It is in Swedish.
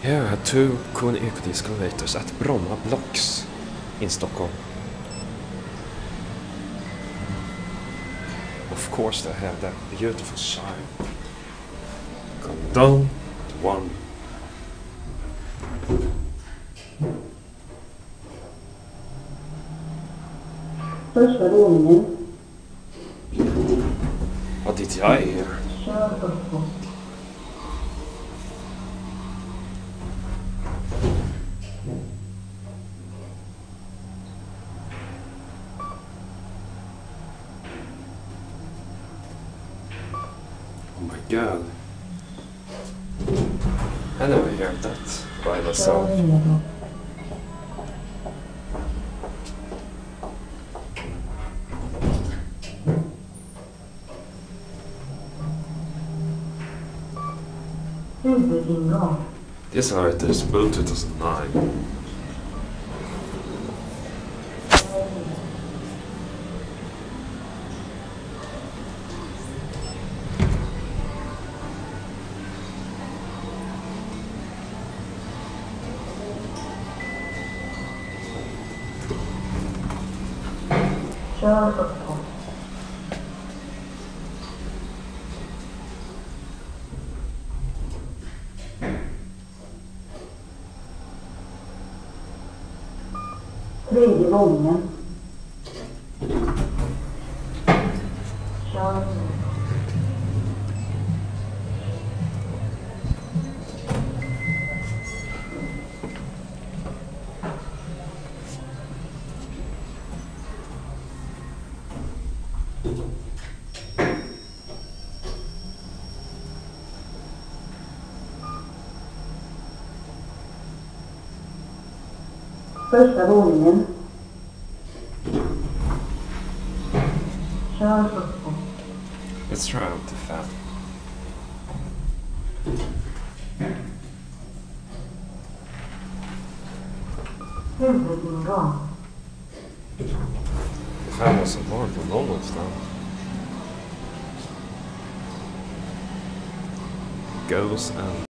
Here are two KONE Ecodisc elevators at Bromma Blocks in Stockholm. Of course they have that beautiful sign. Come down to one. Första våningen. Vad dit jag är här. Kör uppåt. Oh my god. I never heard that by myself. Huvudingång. This elevator is built 2009. Kör uppåt. Tredje våningen. Kör. Första våningen. Kör uppåt. Let's try out the fan. Huvudingång. The fan wasn't working almost now. Goes and